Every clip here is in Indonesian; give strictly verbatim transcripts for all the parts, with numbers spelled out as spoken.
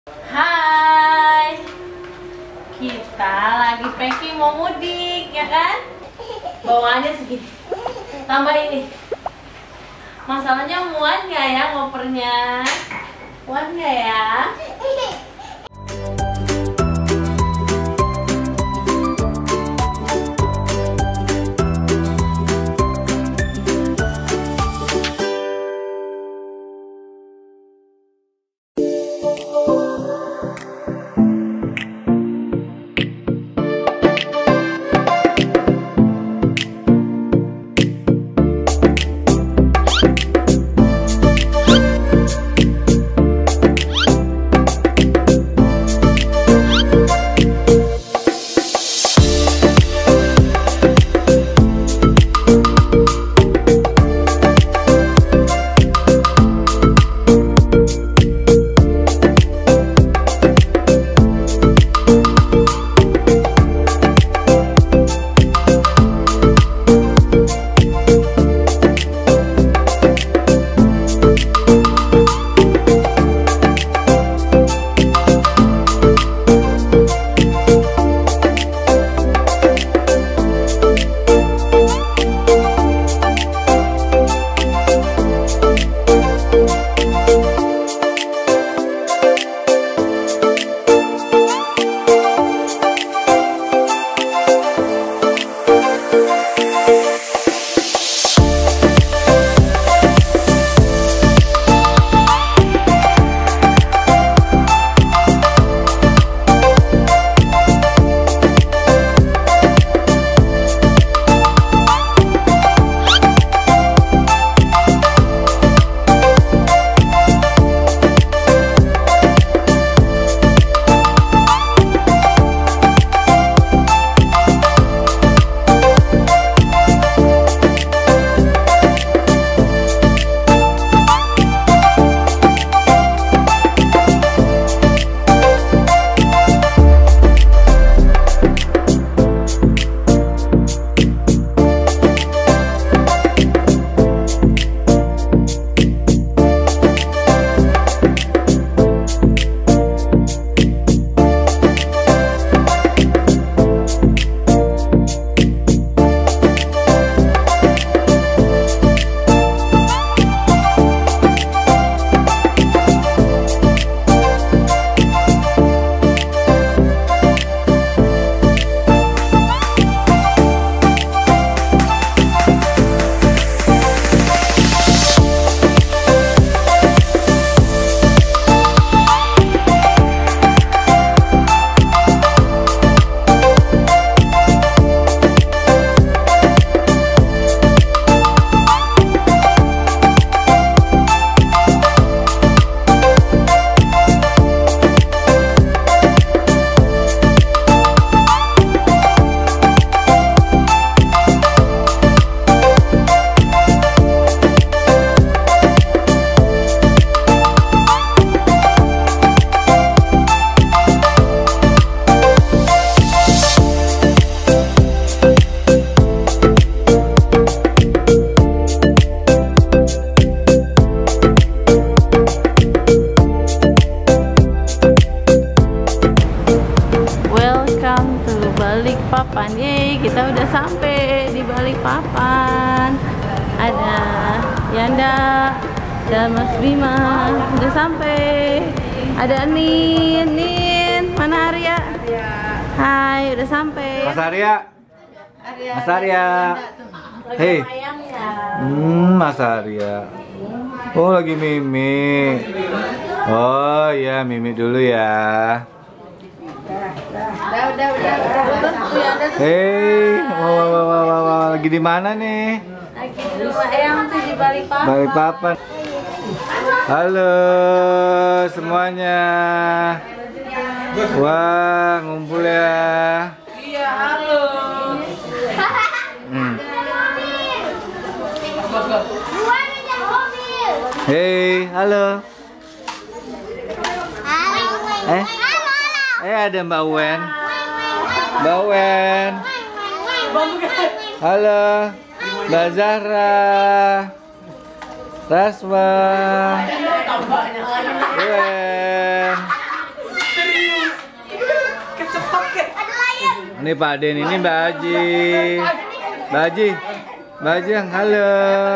Hai, kita lagi packing mau mudik ya kan? Bawaannya segini, tambah ini. Masalahnya muat nggak ya ngopernya? Muat nggak ya? Balikpapan, yeay, kita udah sampai di Balikpapan. Ada Yanda dan Mas Bima udah sampai. Ada Nin, Nin, mana Arya? Hai, udah sampai. Mas Arya, Arya Mas Arya, hei, hmm, Mas Arya. Oh lagi mimi. Oh ya mimi dulu ya. Udah, udah, udah, udah. Hei, wah, wah, wah, wah, wah, wah, lagi di mana nih? Lagi di rumah Eyang tuh di Balikpapan. Balikpapan. Halo semuanya. Wah, ngumpul ya. Iya, halo. Hmm. Hei, halo. Eh, eh ada Mbak Wen. Mbak Wen. Halo, Mbak Zahra. Raswa. Wen. Ini Pak Den, ini Mbak Haji. Mbak Haji. Mbak Haji, halo.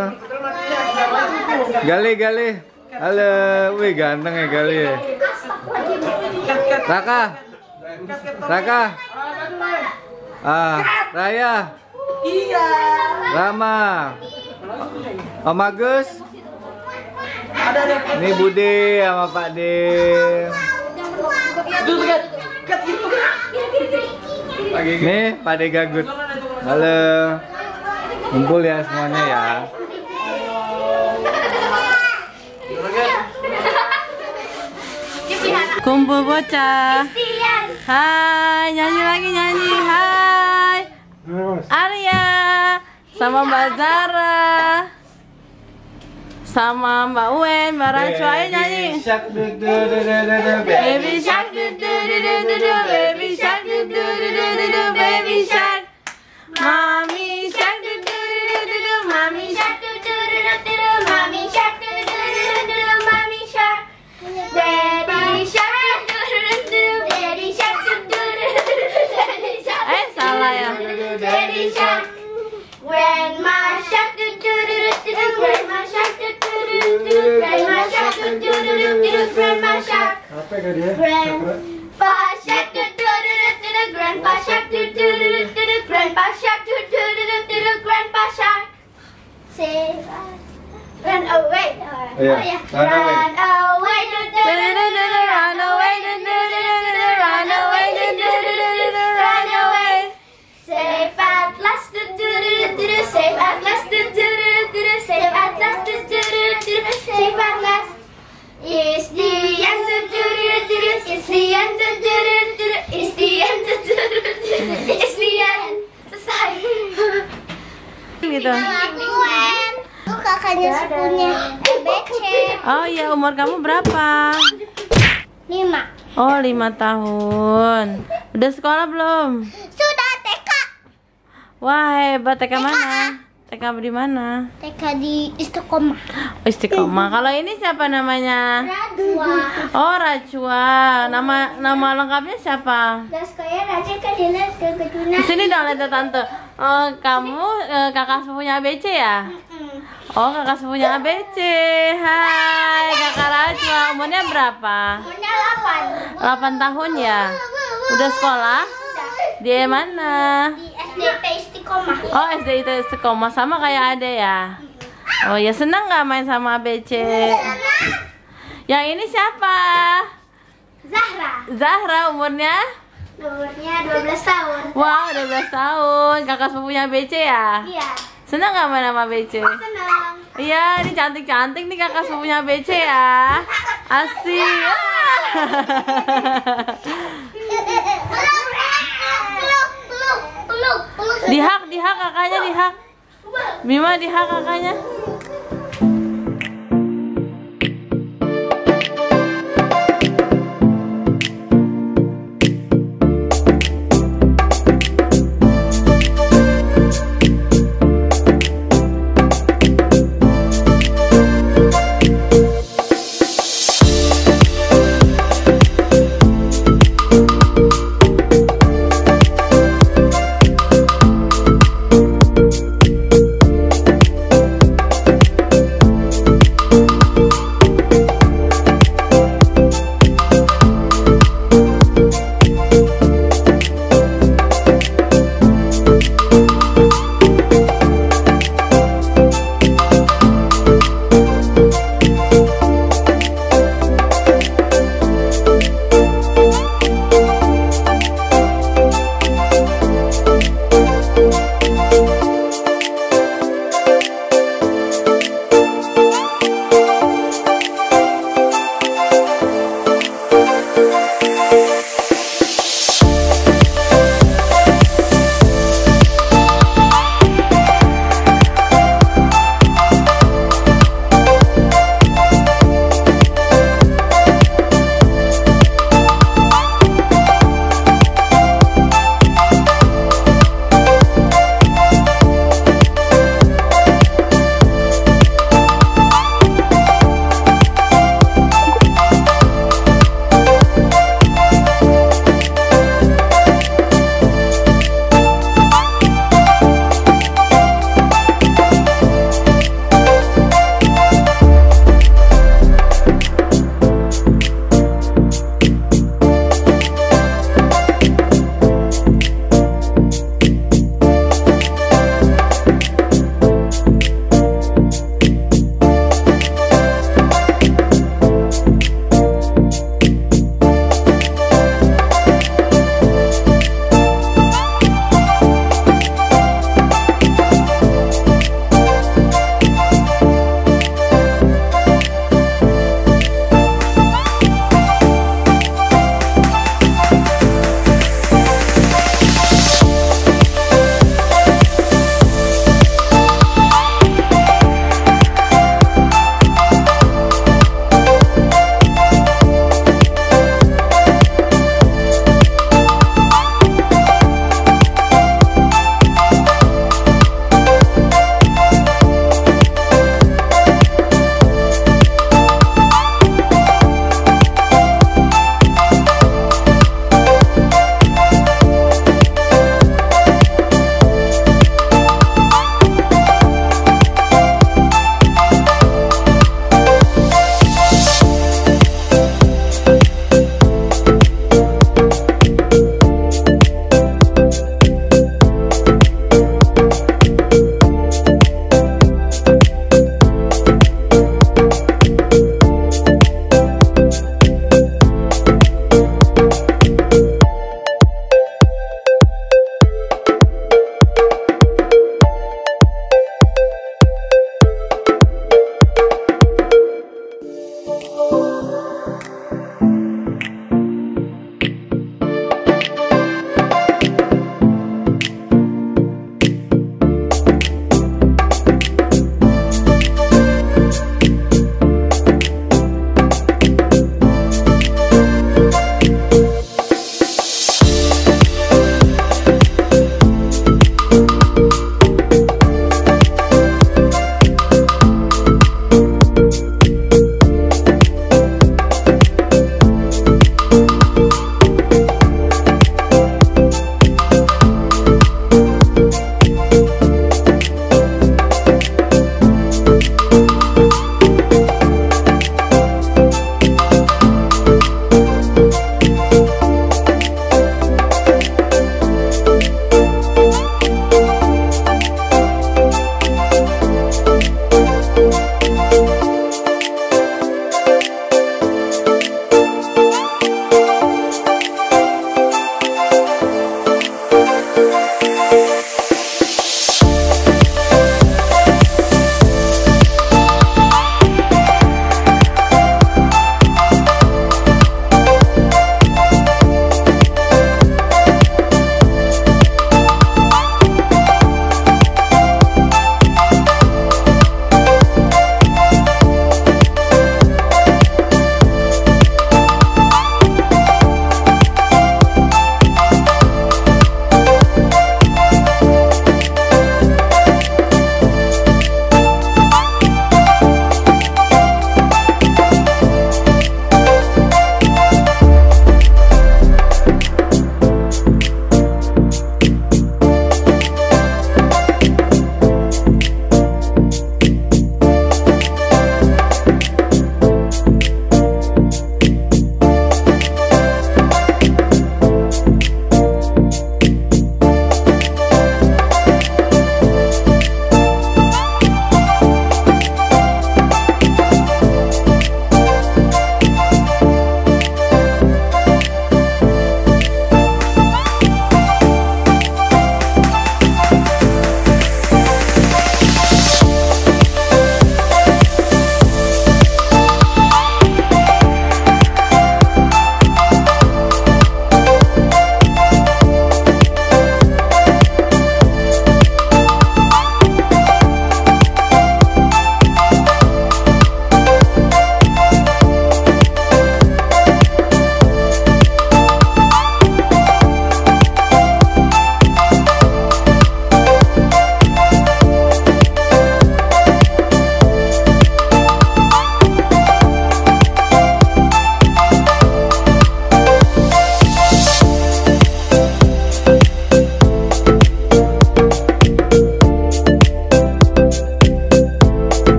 Gali, Gali. Halo. Wih, ganteng ya Gali ya. Raka. Raka. Ah, Raya. Iya. Rama. Om Agus. Ini Bude sama Pak Den. Nih Pak De Gagut. Halo. Kumpul ya semuanya ya. Kumpul bocah. Hai, nyanyi lagi nyanyi. Hai. Arya sama Mbak Zara. Sama Mbak Wen, Mbak Rachwa, ayo nyanyi. Baby shark do do do do do do, baby shark do do do do do do, baby shark. Mommy shark do do do do do, mommy shark do do do do do, mommy shark do do do do do, mommy shark. Daddy shark do do do do, daddy shark do do do do, daddy shark. Eh salah ya. Daddy shark. Grandma shark do do do do do, grandma shark do do do do, grandma shark do do do do do, grandma shark. Grandpa shark do do do do do, grandpa shark do do do do do, grandpa shark do do do do do, grandpa shark. Say run away. Oh yeah. Run away do do do do do, run away do do do do do, run away do do do do do, run away. Safe at last do do do do do, safe at last do do do do do, safe at last do do do do do, safe at last. It's the end do do do do do, it's the end do do do do do, it's the end do do do do, it's the end. Selesai. Gitu. Aku Wen, aku kakaknya sepupunya B C. Oh iya, umur kamu berapa? Lima. Oh, lima tahun. Udah sekolah belum? Sudah T K. Wah, hebat. T K mana? T K di mana? T K di Istiqomah. Oh, Istiqomah. Kalau ini siapa namanya? Radua. Oh, Rachwa. Nama nama lengkapnya siapa? Daskoya Raja Kadina Keduna. Di sini dong lihat tante. Oh, kamu eh, kakak sepupunya A B C ya? Oh, kakak sepupunya A B C. Hai, kakak Rachwa. Umurnya berapa? Umurnya delapan. delapan tahun ya? Udah sekolah? Di mana? Di S D P Istiqomah. Oh, S D I Istiqomah sama kayak Ade ya? Oh ya, senang nggak main sama A B C? Yang ini siapa? Zahra. Zahra, umurnya? Umurnya dua belas tahun. Wow, dua belas tahun. Kakak sepupunya A B C ya? Iya. Senang nggak main sama A B C? Senang. Iya, ini cantik-cantik nih kakak sepupunya A B C ya. Asik. Peluk, peluk, peluk, peluk. Dihak, dihak kakaknya, dihak. Bima dihak kakaknya.